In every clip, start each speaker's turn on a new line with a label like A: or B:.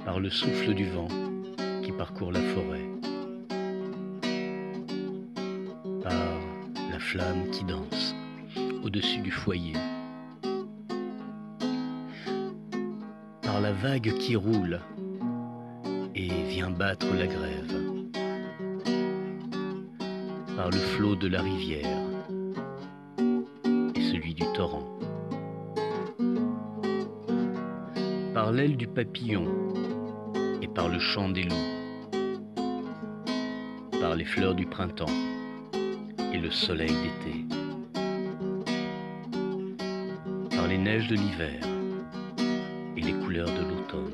A: par le souffle du vent qui parcourt la forêt, par la flamme qui danse au-dessus du foyer, par la vague qui roule et vient battre la grève, par le flot de la rivière et celui du torrent, par l'aile du papillon et par le chant des loups, par les fleurs du printemps et le soleil d'été, par les neiges de l'hiver et les couleurs de l'automne,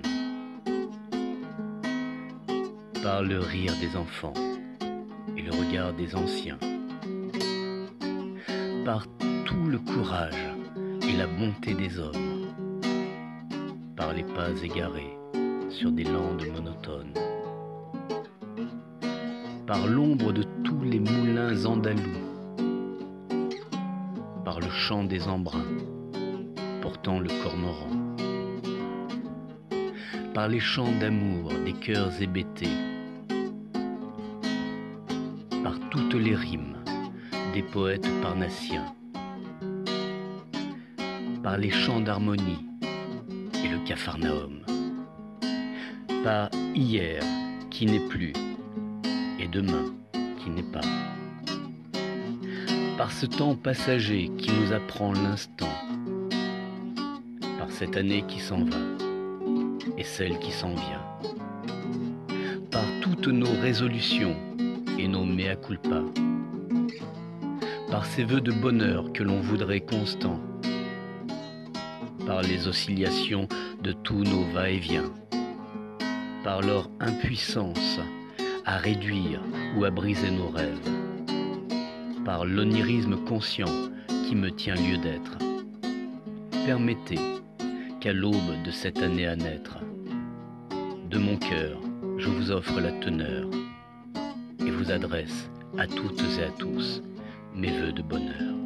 A: par le rire des enfants et le regard des anciens, par tout le courage et la bonté des hommes, par les pas égarés sur des landes monotones, par l'ombre de tous les moulins andalous, par le chant des embruns portant le cormoran, par les chants d'amour des cœurs hébétés, par toutes les rimes des poètes parnassiens, par les chants d'harmonie et le Capharnaüm, par hier qui n'est plus et demain qui n'est pas, par ce temps passager qui nous apprend l'instant, par cette année qui s'en va et celle qui s'en vient, par toutes nos résolutions et nos mea culpa, par ces vœux de bonheur que l'on voudrait constants, par les oscillations de tous nos va-et-vient, par leur impuissance à réduire ou à briser nos rêves, par l'onirisme conscient qui me tient lieu d'être. Permettez qu'à l'aube de cette année à naître, de mon cœur, je vous offre la teneur et vous adresse à toutes et à tous mes vœux de bonheur.